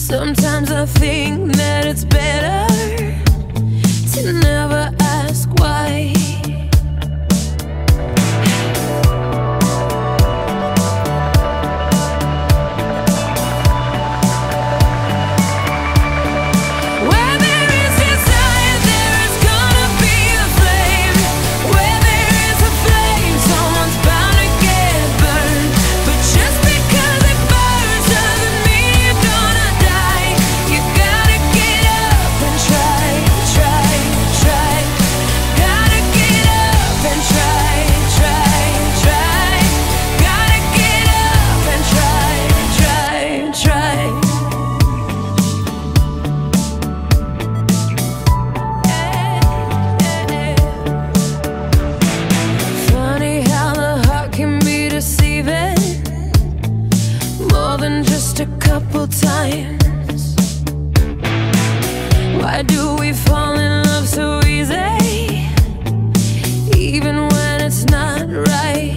Sometimes I think that it's better to never ask why. Where there is desire, there is gonna be a flame. Where there is a flame, someone's bound to get burned. But just because it burns doesn't mean you're gonna die. You gotta get up and try, try, try. Gotta get up and try, try, try. Gotta get up and try, try, try. Funny how the heart can be deceiving, more than just a couple times. Why do we fall in love so easy, even when it's not right?